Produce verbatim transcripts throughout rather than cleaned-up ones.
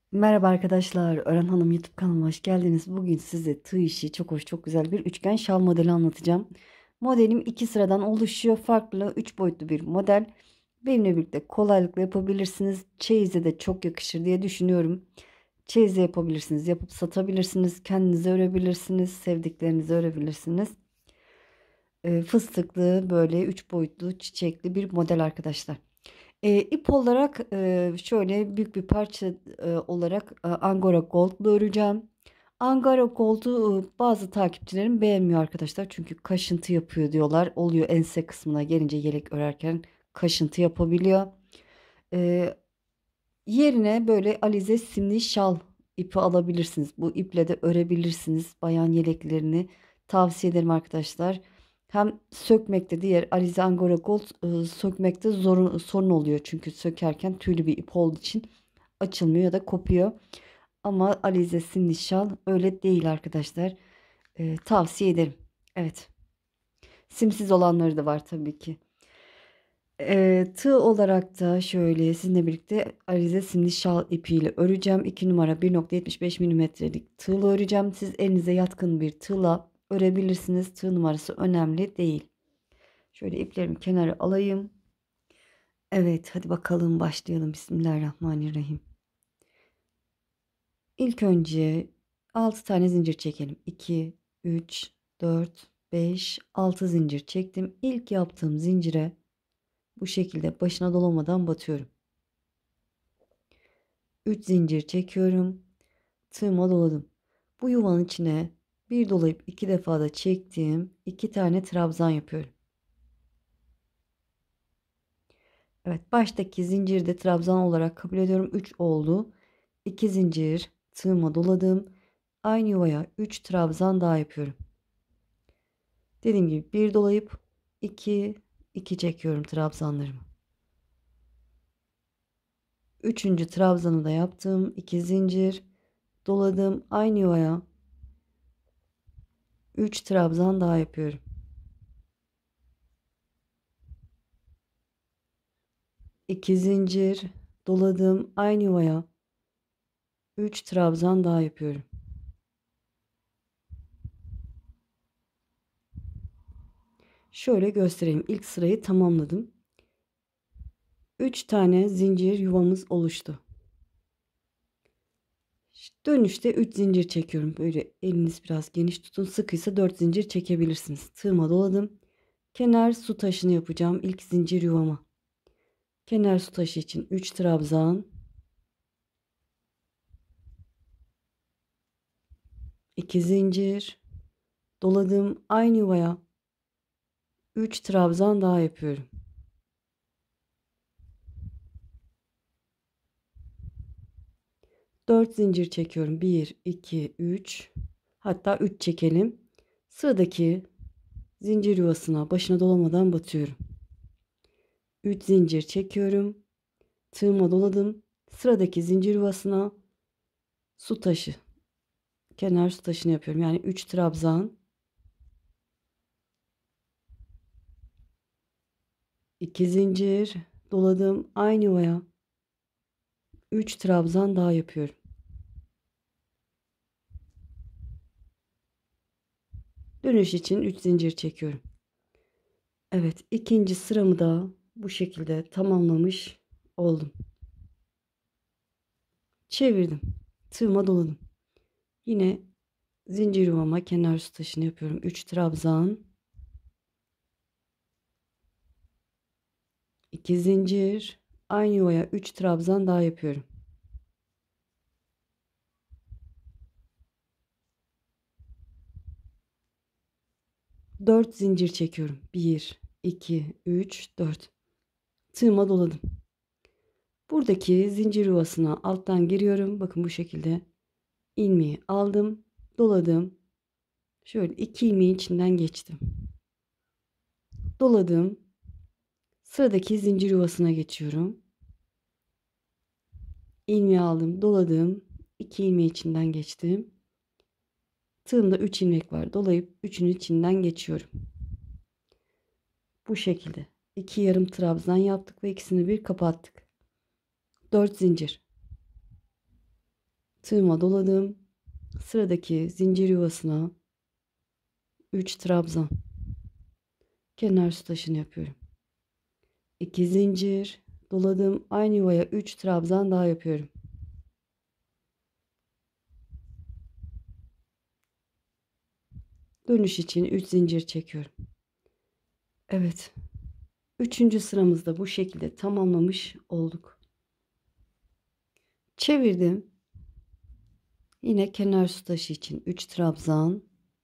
Merhaba arkadaşlar, Ören Hanım YouTube kanalıma hoş geldiniz. Bugün size tığ işi çok hoş, çok güzel bir üçgen şal modeli anlatacağım. Modelim iki sıradan oluşuyor. Farklı, üç boyutlu bir model. Benimle birlikte kolaylıkla yapabilirsiniz. Çeyize de çok yakışır diye düşünüyorum. Çeyize yapabilirsiniz, yapıp satabilirsiniz. Kendinize örebilirsiniz, sevdiklerinize örebilirsiniz. Ee, fıstıklı böyle üç boyutlu çiçekli bir model arkadaşlar. E, ip olarak e, şöyle büyük bir parça e, olarak e, Angora Gold'la öreceğim. Angora Gold'u e, bazı takipçilerim beğenmiyor arkadaşlar. Çünkü kaşıntı yapıyor diyorlar. Oluyor ense kısmına gelince yelek örerken kaşıntı yapabiliyor. E, Yerine böyle alize simli şal ipi alabilirsiniz. Bu iple de örebilirsiniz. Bayan yeleklerini tavsiye ederim arkadaşlar. Hem sökmekte diğer alize angora gold e, sökmekte zor, sorun oluyor. Çünkü sökerken tüylü bir ip olduğu için açılmıyor ya da kopuyor. Ama alize simli şal öyle değil arkadaşlar. E, tavsiye ederim. Evet. Simsiz olanları da var tabii ki. Ee, tığ olarak da şöyle sizinle birlikte alize simli şal ipiyle öreceğim. iki numara bir nokta yetmiş beş milimetrelik tığla öreceğim. Siz elinize yatkın bir tığla örebilirsiniz. Tığ numarası önemli değil. Şöyle iplerimi kenara alayım. Evet, hadi bakalım başlayalım. Bismillahirrahmanirrahim. İlk önce altı tane zincir çekelim. iki, üç, dört, beş, altı zincir çektim. İlk yaptığım zincire bu şekilde başına dolamadan batıyorum. üç zincir çekiyorum. Tığıma doladım. Bu yuvanın içine bir dolayıp iki defa da çektiğim iki tane trabzan yapıyorum. Evet, baştaki zinciri de trabzan olarak kabul ediyorum. üç oldu. iki zincir tığıma doladım. Aynı yuvaya üç trabzan daha yapıyorum. Dediğim gibi bir dolayıp iki iki çekiyorum trabzanlarımı. Üçüncü trabzanı da yaptım. iki zincir doladım. Aynı yuvaya üç trabzan daha yapıyorum. iki zincir doladım. Aynı yuvaya üç trabzan daha yapıyorum. Şöyle göstereyim. İlk sırayı tamamladım. üç tane zincir yuvamız oluştu. Dönüşte üç zincir çekiyorum. Böyle eliniz biraz geniş tutun. Sıkıysa dört zincir çekebilirsiniz. Tığıma doladım. Kenar su taşını yapacağım ilk zincir yuvama. Kenar su taşı için üç trabzan, iki zincir doladım. Aynı yuvaya üç trabzan daha yapıyorum. dört zincir çekiyorum. bir, iki, üç. Hatta üç çekelim. Sıradaki zincir yuvasına başına dolamadan batıyorum. üç zincir çekiyorum. Tığıma doladım. Sıradaki zincir yuvasına su taşı, kenar su taşını yapıyorum. Yani üç trabzan, iki zincir doladım. Aynı yuvaya üç trabzan daha yapıyorum. Dönüş için üç zincir çekiyorum. Evet, ikinci sıramı da bu şekilde tamamlamış oldum. Çevirdim. Tığıma doladım. Yine zincir yuvama kenar su taşını yapıyorum. üç trabzan, iki zincir, aynı yuvaya üç trabzan daha yapıyorum. dört zincir çekiyorum. bir, iki, üç, dört. Tığıma doladım. Buradaki zincir yuvasına alttan giriyorum. Bakın bu şekilde ilmeği aldım, doladım. Şöyle iki ilmeğin içinden geçtim. Doladım. Sıradaki zincir yuvasına geçiyorum. İlmeği aldım, doladım. iki ilmeği içinden geçtim. Tığımda üç ilmek var. Dolayıp üçün içinden geçiyorum. Bu şekilde iki yarım trabzan yaptık ve ikisini bir kapattık. dört zincir. Tığıma doladım. Sıradaki zincir yuvasına üç trabzan. Kenar su taşını yapıyorum. iki zincir doladım. Aynı yuvaya üç trabzan daha yapıyorum. Dönüş için üç zincir çekiyorum. Evet. Üçüncü sıramızda bu şekilde tamamlamış olduk. Çevirdim. Yine kenar su taşı için üç trabzan.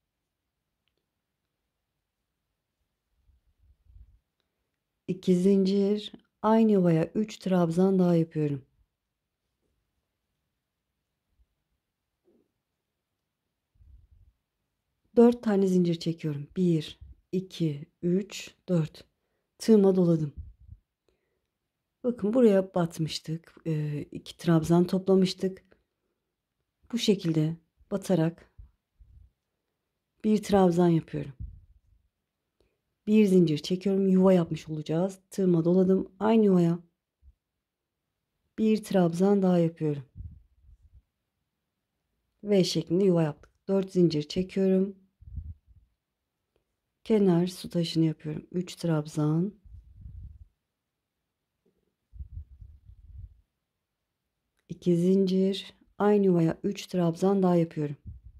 iki zincir. Aynı yuvaya üç trabzan daha yapıyorum. dört tane zincir çekiyorum. bir, iki, üç, dört. Tığıma doladım. Bakın buraya batmıştık. Ee, iki trabzan toplamıştık. Bu şekilde batarak bir trabzan yapıyorum. Bir zincir çekiyorum. Yuva yapmış olacağız. Tığıma doladım. Aynı yuvaya bir trabzan daha yapıyorum. V şeklinde yuva yaptık. dört zincir çekiyorum. Kenar su taşını yapıyorum. üç trabzan. iki zincir. Aynı yuvaya üç trabzan daha yapıyorum.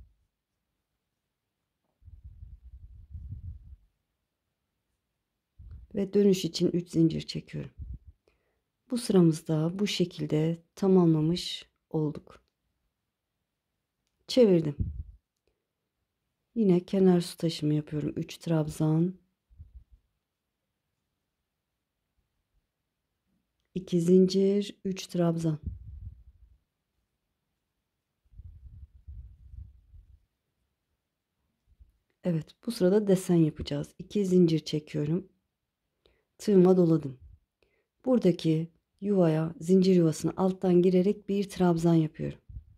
Ve dönüş için üç zincir çekiyorum. Bu sıramızda bu şekilde tamamlamış olduk. Çevirdim. Yine kenar su taşımı yapıyorum. üç trabzan. iki zincir, üç trabzan. Evet, bu sırada desen yapacağız. iki zincir çekiyorum. Tığıma doladım. Buradaki yuvaya, zincir yuvasına alttan girerek bir trabzan yapıyorum.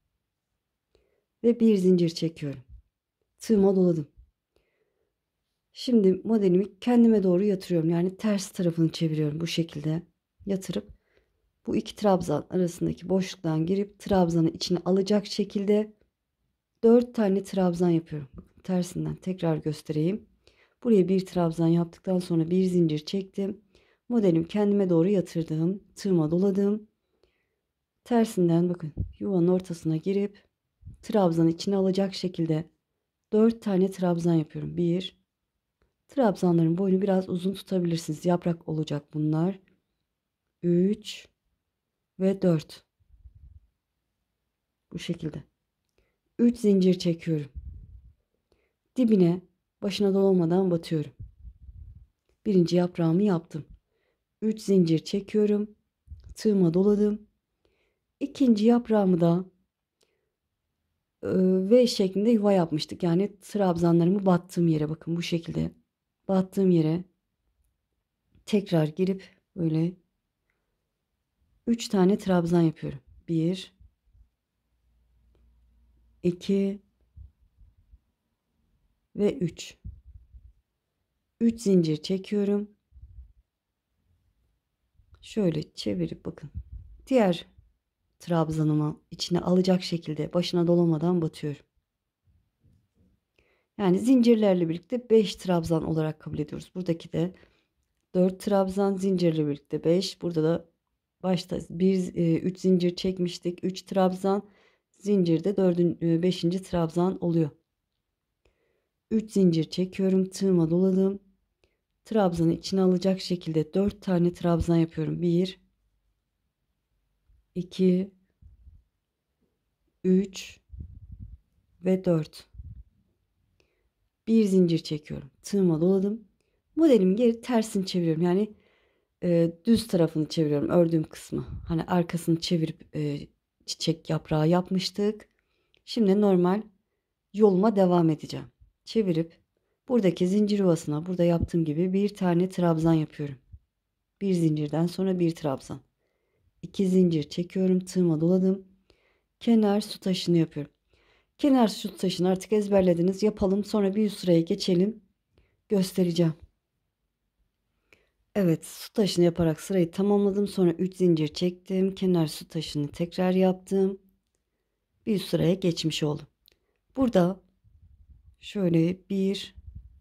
Ve bir zincir çekiyorum. Tığıma doladım. Şimdi modelimi kendime doğru yatırıyorum. Yani ters tarafını çeviriyorum bu şekilde. Yatırıp bu iki trabzan arasındaki boşluktan girip trabzanı içine alacak şekilde dört tane trabzan yapıyorum. Bakın tersinden tekrar göstereyim. Buraya bir trabzan yaptıktan sonra bir zincir çektim. Modelimi kendime doğru yatırdım. Tığıma doladım. Tersinden bakın yuvanın ortasına girip trabzanı içine alacak şekilde dört tane trabzan yapıyorum. bir, trabzanların boyunu biraz uzun tutabilirsiniz. Yaprak olacak bunlar. üç ve dört. Bu şekilde. üç zincir çekiyorum. Dibine başına dolamadan batıyorum. Birinci yaprağımı yaptım. üç zincir çekiyorum. Tığıma doladım. İkinci yaprağımı da e, V şeklinde yuva yapmıştık. Yani trabzanlarımı battığım yere bakın bu şekilde. Battığım yere tekrar girip böyle üç tane trabzan yapıyorum. bir, iki ve üç. üç zincir çekiyorum. Şöyle çevirip bakın. Diğer trabzanımı içine alacak şekilde başına dolamadan batıyorum. Yani zincirlerle birlikte beş trabzan olarak kabul ediyoruz. Buradaki de dört trabzan, zincirle birlikte beş. Burada da başta bir üç zincir çekmiştik. üç trabzan, zincirde dördüncü beşinci trabzan oluyor. üç zincir çekiyorum. Tığıma doladım. Trabzanı içine alacak şekilde dört tane trabzan yapıyorum. bir, iki, üç ve dört. Bir zincir çekiyorum. Tığıma doladım. Modelimi geri tersini çeviriyorum. Yani e, düz tarafını çeviriyorum. Ördüğüm kısmı. Hani arkasını çevirip e, çiçek yaprağı yapmıştık. Şimdi normal yoluma devam edeceğim. Çevirip buradaki zincir yuvasına burada yaptığım gibi bir tane trabzan yapıyorum. Bir zincirden sonra bir trabzan. İki zincir çekiyorum. Tığıma doladım. Kenar su taşını yapıyorum. Kenar su taşını artık ezberlediniz. Yapalım. Sonra bir üst sıraya geçelim. Göstereceğim. Evet, su taşını yaparak sırayı tamamladım. Sonra üç zincir çektim. Kenar su taşını tekrar yaptım. bir üst sıraya geçmiş oldum. Burada şöyle bir,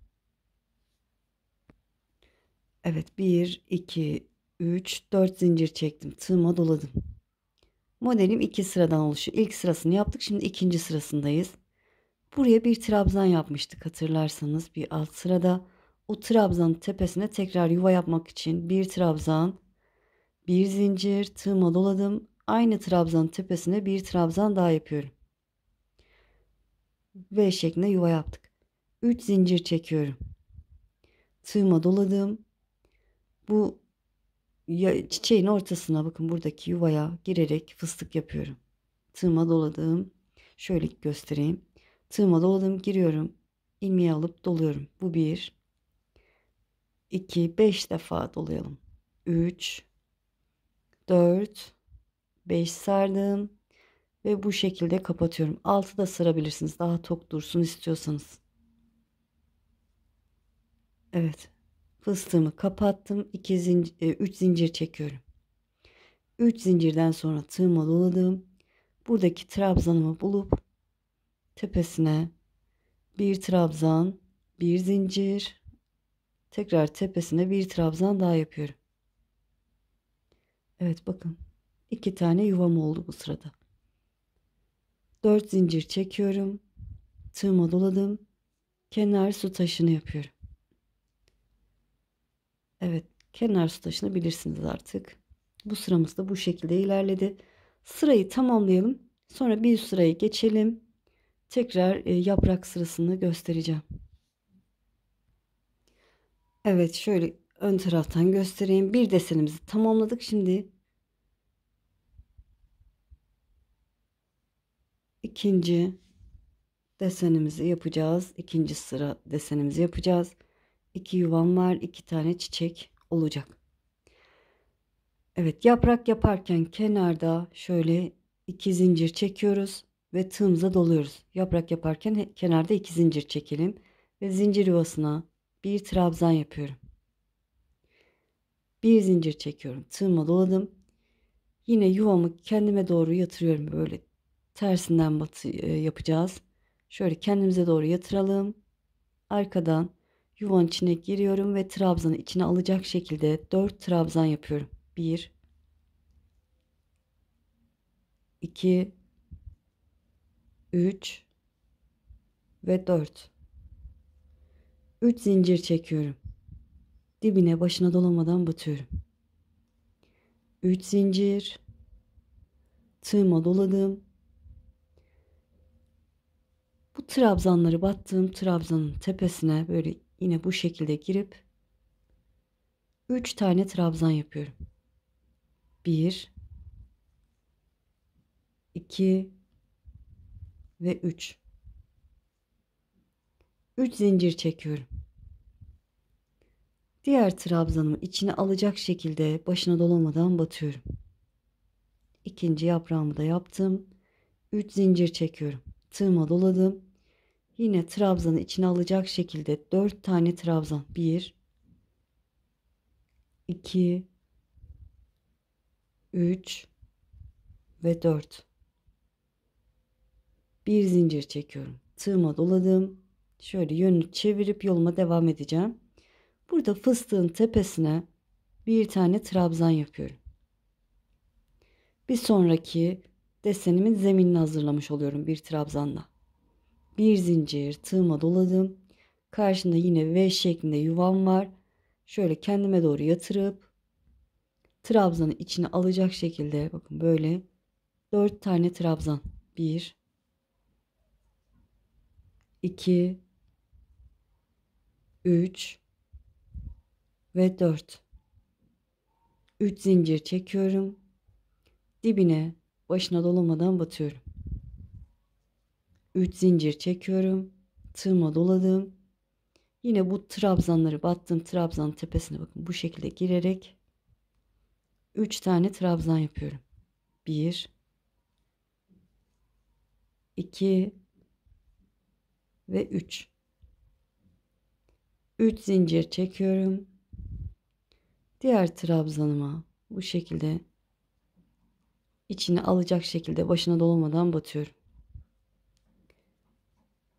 evet, bir, iki, üç, dört zincir çektim. Tığıma doladım. Modelim iki sıradan oluşuyor. İlk sırasını yaptık. Şimdi ikinci sırasındayız. Buraya bir trabzan yapmıştık hatırlarsanız bir alt sırada. O trabzanın tepesine tekrar yuva yapmak için bir trabzan, bir zincir, tığıma doladım. Aynı trabzanın tepesine bir trabzan daha yapıyorum. V şeklinde yuva yaptık. üç zincir çekiyorum. Tığıma doladım. Bu çiçeğin ortasına, bakın buradaki yuvaya girerek fıstık yapıyorum. Tığıma doladım. Şöyle göstereyim. Tığıma doladım, giriyorum. İlmeği alıp doluyorum. Bu bir, iki, beş defa dolayalım. üç, dört, beş sardım ve bu şekilde kapatıyorum. altı da sarabilirsiniz. Daha tok dursun istiyorsanız. Evet. Fıstığımı kapattım. iki zincir, üç zincir çekiyorum. üç zincirden sonra tığıma doladım. Buradaki trabzanımı bulup tepesine bir trabzan, bir zincir, tekrar tepesine bir trabzan daha yapıyorum. Evet, bakın. iki tane yuvam oldu bu sırada. dört zincir çekiyorum. Tığıma doladım. Kenar su taşını yapıyorum. Evet, kenar su taşını bilirsiniz artık. Bu sıramız da bu şekilde ilerledi. Sırayı tamamlayalım. Sonra bir üst sıraya geçelim. Tekrar e, yaprak sırasını göstereceğim. Evet, şöyle ön taraftan göstereyim. Bir desenimizi tamamladık. Şimdi ikinci desenimizi yapacağız. İkinci sıra desenimizi yapacağız. İki yuvam var. İki tane çiçek olacak. Evet, yaprak yaparken kenarda şöyle iki zincir çekiyoruz ve tığımıza doluyoruz. Yaprak yaparken kenarda iki zincir çekelim ve zincir yuvasına bir trabzan yapıyorum. Bir zincir çekiyorum. Tığıma doladım. Yine yuvamı kendime doğru yatırıyorum. Böyle tersinden batı e, yapacağız. Şöyle kendimize doğru yatıralım. Arkadan yuvanın içine giriyorum ve trabzanı içine alacak şekilde dört trabzan yapıyorum. bir, iki, üç ve dört. üç zincir çekiyorum. Dibine, başına dolamadan batıyorum. üç zincir. Tığıma doladım. Bu trabzanları battığım trabzanın tepesine böyle yine bu şekilde girip üç tane trabzan yapıyorum. bir, iki ve üç. üç zincir çekiyorum. Diğer trabzanımı içine alacak şekilde başına dolamadan batıyorum. İkinci yaprağımı da yaptım. üç zincir çekiyorum. Tığıma doladım. Yine trabzanı içine alacak şekilde dört tane trabzan. bir, iki, üç ve dört. Bir zincir çekiyorum. Tığıma doladım. Şöyle yönünü çevirip yoluma devam edeceğim. Burada fıstığın tepesine bir tane trabzan yapıyorum. Bir sonraki desenimin zeminini hazırlamış oluyorum bir trabzanla. Bir zincir, tığıma doladım. Karşında yine V şeklinde yuvam var. Şöyle kendime doğru yatırıp trabzanı içine alacak şekilde, bakın böyle dört tane trabzan. bir, iki, üç ve dört. üç zincir çekiyorum. Dibine, başına dolamadan batıyorum. üç zincir çekiyorum. Tığıma doladım. Yine bu trabzanları, battığım trabzanın tepesine bakın bu şekilde girerek üç tane trabzan yapıyorum. bir, iki ve üç. üç zincir çekiyorum. Diğer trabzanıma bu şekilde içine alacak şekilde başına dolamadan batıyorum.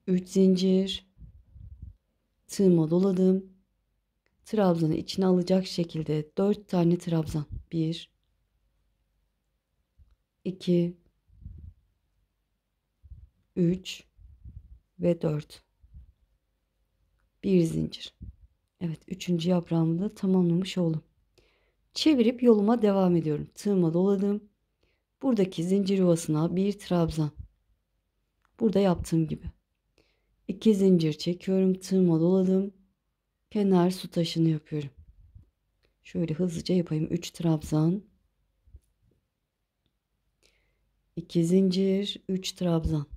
üç zincir, tığıma doladım. Trabzanı içine alacak şekilde dört tane trabzan. bir, iki, üç ve dört. Bir zincir. Evet, üçüncü yaprağımı da tamamlamış oldum. Çevirip yoluma devam ediyorum. Tığıma doladım. Buradaki zincir yuvasına bir trabzan. Burada yaptığım gibi. iki zincir çekiyorum. Tığıma doladım. Kenar su taşını yapıyorum. Şöyle hızlıca yapayım. üç trabzan. iki zincir. üç trabzan.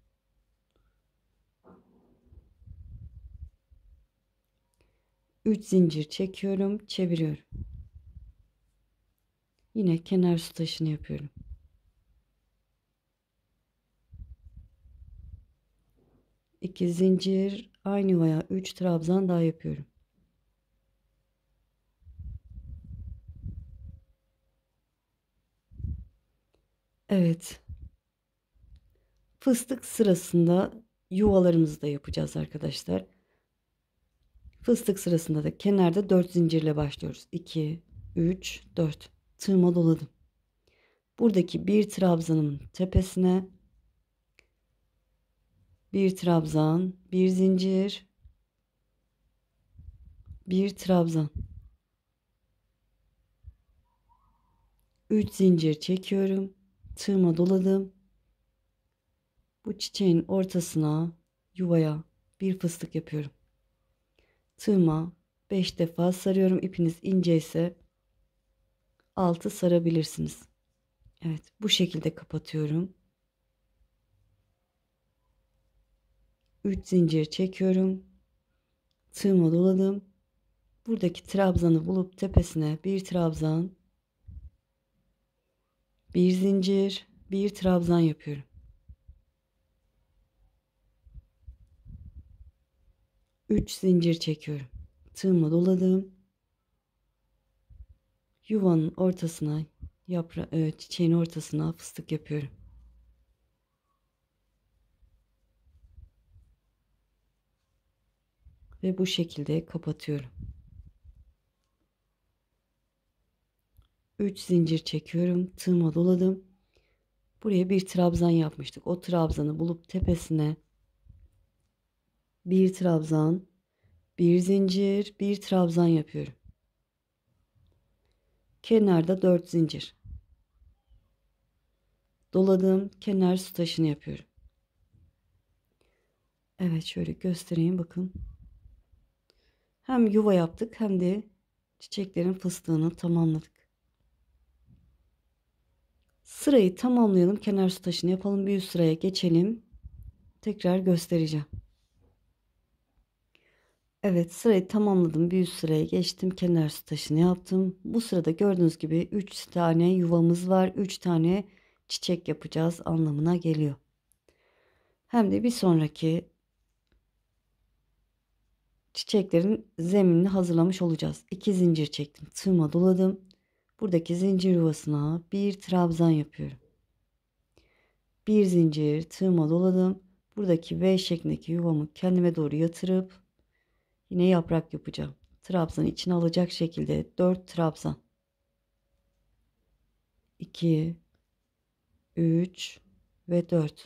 üç zincir çekiyorum. Çeviriyorum. Yine kenar su taşını yapıyorum. iki zincir. Aynı yuvaya üç trabzan daha yapıyorum. Evet. Fıstık sırasında yuvalarımızı da yapacağız arkadaşlar. Fıstık sırasında da kenarda dört zincirle başlıyoruz. iki, üç, dört. Tığıma doladım. Buradaki bir trabzanın tepesine bir trabzan, bir zincir, bir trabzan. üç zincir çekiyorum. Tığıma doladım. Bu çiçeğin ortasına, yuvaya bir fıstık yapıyorum. Tığıma beş defa sarıyorum. İpiniz ince ise altı sarabilirsiniz. Evet, bu şekilde kapatıyorum. üç zincir çekiyorum. Tığıma doladım. Buradaki trabzanı bulup tepesine bir trabzan, bir zincir, bir trabzan yapıyorum. üç zincir çekiyorum. Tığıma doladım. Yuvanın ortasına, yapra e, çiçeğin ortasına fıstık yapıyorum. Ve bu şekilde kapatıyorum. üç zincir çekiyorum. Tığıma doladım. Buraya bir trabzan yapmıştık. O trabzanı bulup tepesine bir trabzan, bir zincir, bir trabzan yapıyorum. Kenarda dört zincir. Doladım. Kenar su taşını yapıyorum. Evet, şöyle göstereyim, bakın. Hem yuva yaptık hem de çiçeklerin fıstığını tamamladık. Sırayı tamamlayalım. Kenar su taşını yapalım. Bir üst sıraya geçelim. Tekrar göstereceğim. Evet, sırayı tamamladım. Bir üst sıraya geçtim. Kenar su taşını yaptım. Bu sırada gördüğünüz gibi üç tane yuvamız var. üç tane çiçek yapacağız anlamına geliyor. Hem de bir sonraki çiçeklerin zeminini hazırlamış olacağız. iki zincir çektim. Tığıma doladım. Buradaki zincir yuvasına bir trabzan yapıyorum. Bir zincir, tığıma doladım. Buradaki V şeklindeki yuvamı kendime doğru yatırıp yine yaprak yapacağım. Trabzanı içine alacak şekilde dört trabzan. iki, üç ve dört.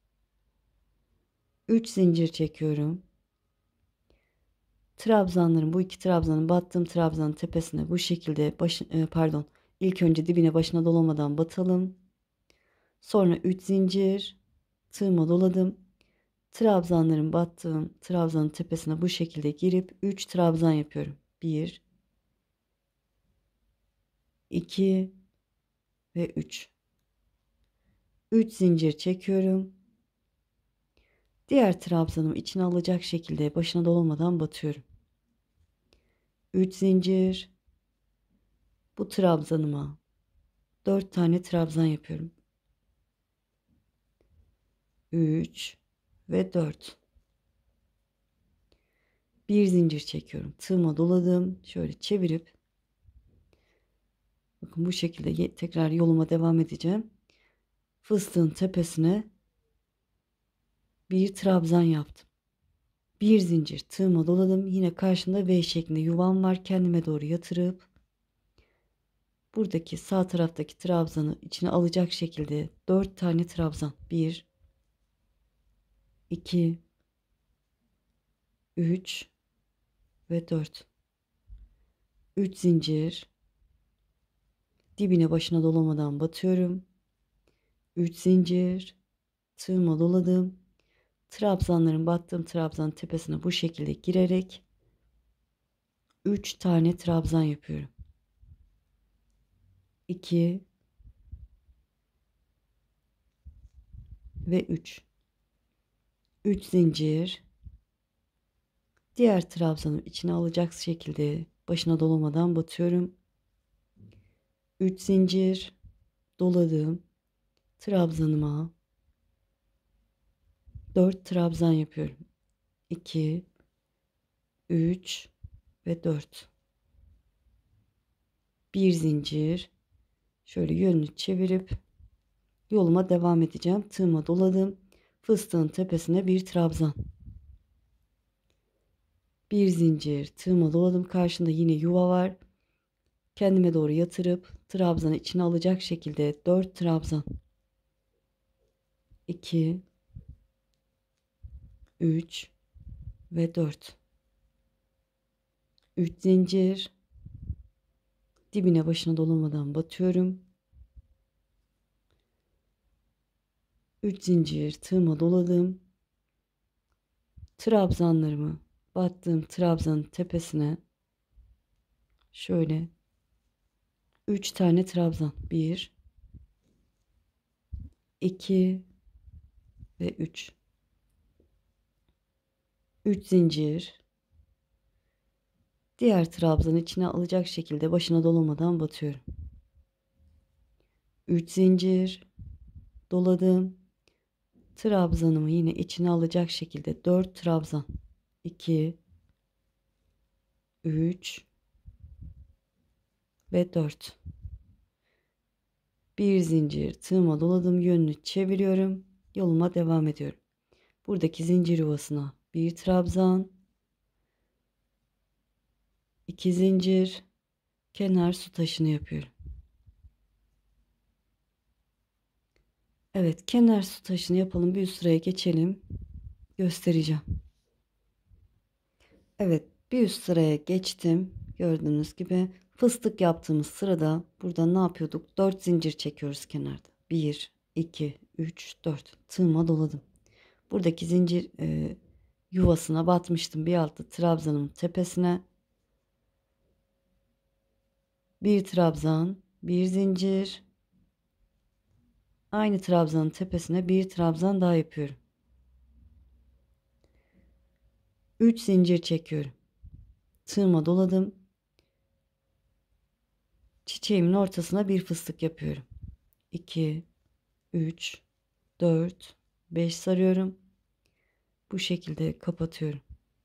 üç zincir çekiyorum. Trabzanların, bu iki trabzanın, battığım trabzanın tepesine bu şekilde baş, e, pardon ilk önce dibine, başına dolamadan batalım. Sonra üç zincir, tığıma doladım. Trabzanların battığım trabzanın tepesine bu şekilde girip üç trabzan yapıyorum. bir, iki ve üç. üç zincir çekiyorum. Diğer trabzanımı içine alacak şekilde başına dolamadan batıyorum. üç zincir. Bu trabzanıma dört tane trabzan yapıyorum. üç ve dört. Bir zincir çekiyorum. Tığıma doladım. Şöyle çevirip bakın bu şekilde tekrar yoluma devam edeceğim. Fıstığın tepesine Bir trabzan yaptım. Bir zincir tığıma doladım. Yine karşımda V şeklinde yuvam var. Kendime doğru yatırıp buradaki sağ taraftaki trabzanı içine alacak şekilde dört tane trabzan. bir iki üç ve dört. üç zincir dibine başına dolamadan batıyorum. üç zincir tığıma doladım. Trabzanların battığım trabzanın tepesine bu şekilde girerek üç tane trabzan yapıyorum. iki ve üç. üç zincir diğer trabzanın içine alacak şekilde başına dolamadan batıyorum. üç zincir doladım. Trabzanıma dört trabzan yapıyorum. iki üç ve dört. Bir zincir şöyle yönünü çevirip yoluma devam edeceğim. Tığıma doladım. Fıstığın tepesine bir trabzan. Bir zincir tığıma doladım. Karşında yine yuva var. Kendime doğru yatırıp trabzanı içine alacak şekilde dört trabzan. iki üç ve dört. üç zincir dibine başına dolamadan batıyorum. üç zincir tığıma doladım. Trabzanlarımı battığım trabzanın tepesine şöyle üç tane trabzan. bir iki ve üç. üç zincir diğer trabzanın içine alacak şekilde başına dolamadan batıyorum. üç zincir doladım. Trabzanımı yine içine alacak şekilde dört trabzan. iki üç ve dört. Bir zincir tığıma doladım. Yönünü çeviriyorum. Yoluma devam ediyorum. Buradaki zincir yuvasına bir trabzan, iki zincir, kenar su taşını yapıyorum. Evet, kenar su taşını yapalım. Bir üst sıraya geçelim. Göstereceğim. Evet, bir üst sıraya geçtim. Gördüğünüz gibi fıstık yaptığımız sırada burada ne yapıyorduk? dört zincir çekiyoruz kenarda. bir, iki, üç, dört. Tığıma doladım. Buradaki zincir e, yuvasına batmıştım. Bir altta trabzanın tepesine. Bir trabzan, bir zincir. Aynı trabzanın tepesine bir trabzan daha yapıyorum. üç zincir çekiyorum. Tığıma doladım. Çiçeğimin ortasına bir fıstık yapıyorum. iki, üç, dört, beş sarıyorum. Bu şekilde kapatıyorum.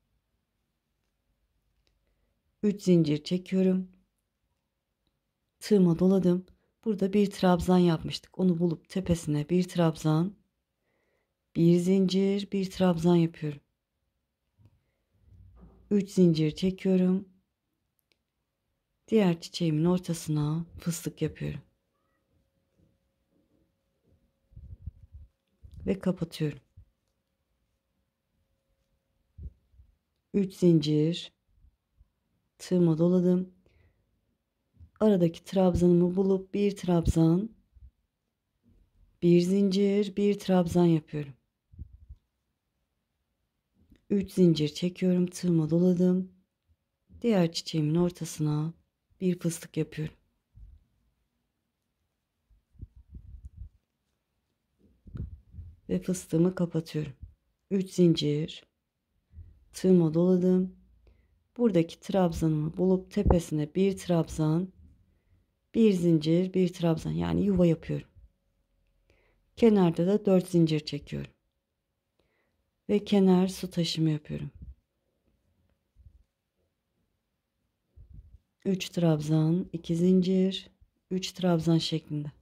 üç zincir çekiyorum. Tığıma doladım. Burada bir trabzan yapmıştık. Onu bulup tepesine bir trabzan, bir zincir, bir trabzan yapıyorum. üç zincir çekiyorum. Diğer çiçeğimin ortasına fıstık yapıyorum. Ve kapatıyorum. üç zincir tığıma doladım. Aradaki trabzanımı bulup bir trabzan, bir zincir, bir trabzan yapıyorum. üç zincir çekiyorum. Tığıma doladım. Diğer çiçeğimin ortasına bir fıstık yapıyorum. Ve fıstığımı kapatıyorum. üç zincir tığıma doladım. Buradaki trabzanımı bulup tepesine bir trabzan, bir zincir, bir trabzan, yani yuva yapıyorum. Kenarda da dört zincir çekiyorum. Ve kenar su taşımı yapıyorum. üç trabzan, iki zincir, üç trabzan şeklinde.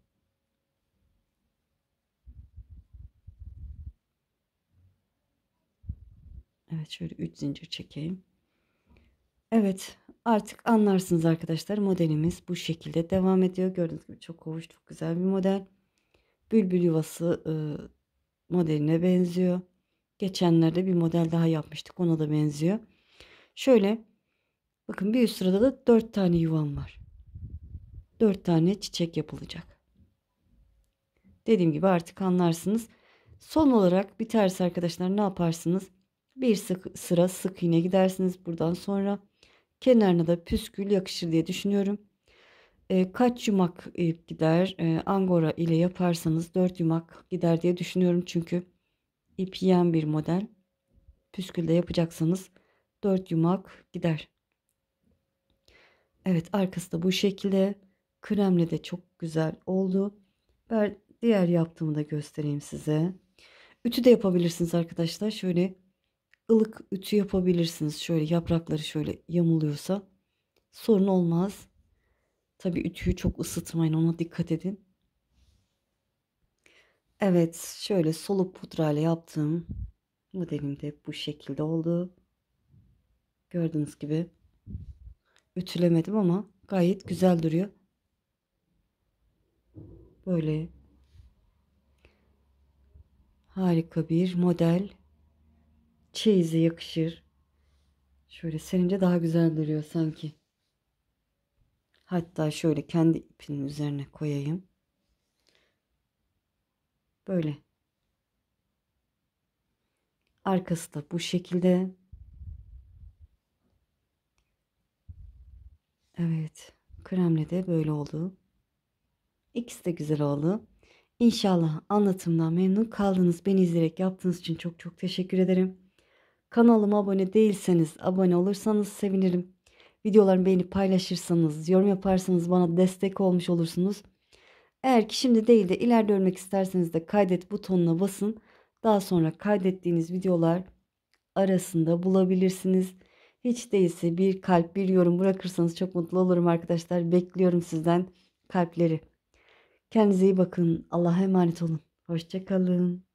Evet, şöyle üç zincir çekeyim. Evet, artık anlarsınız arkadaşlar, modelimiz bu şekilde devam ediyor. Gördüğünüz gibi çok hoş, çok güzel bir model. Bülbül yuvası e, modeline benziyor. Geçenlerde bir model daha yapmıştık, ona da benziyor. Şöyle bakın, bir üst sırada da dört tane yuvam var. dört tane çiçek yapılacak. Dediğim gibi artık anlarsınız. Son olarak biterse arkadaşlar ne yaparsınız? Bir sık, sıra sık iğne gidersiniz buradan sonra. Kenarına da püskül yakışır diye düşünüyorum. E, kaç yumak ip gider? E, angora ile yaparsanız dört yumak gider diye düşünüyorum. Çünkü ip yiyen bir model. Püskülde yapacaksanız dört yumak gider. Evet, arkası da bu şekilde. Kremle de çok güzel oldu. Ben diğer yaptığımı da göstereyim size. Ütü de yapabilirsiniz arkadaşlar. Şöyle ılık ütü yapabilirsiniz. Şöyle yaprakları şöyle yamuluyorsa sorun olmaz. Tabii ütüyü çok ısıtmayın, ona dikkat edin. Evet, şöyle soluk pudrayla yaptığım modelim de bu şekilde oldu. Gördüğünüz gibi ütülemedim ama gayet güzel duruyor. Böyle harika bir model. Çeyize yakışır. Şöyle senince daha güzel duruyor sanki. Hatta şöyle kendi ipinin üzerine koyayım. Böyle. Arkası da bu şekilde. Evet. Kremle de böyle oldu. İkisi de güzel oldu. İnşallah anlatımdan memnun kaldınız. Beni izleyerek yaptığınız için çok çok teşekkür ederim. Kanalıma abone değilseniz abone olursanız sevinirim. Videolarımı beğenip paylaşırsanız, yorum yaparsanız bana destek olmuş olursunuz. Eğer ki şimdi değil de ileride örmek isterseniz de kaydet butonuna basın. Daha sonra kaydettiğiniz videolar arasında bulabilirsiniz. Hiç değilse bir kalp, bir yorum bırakırsanız çok mutlu olurum arkadaşlar. Bekliyorum sizden kalpleri. Kendinize iyi bakın. Allah'a emanet olun. Hoşça kalın.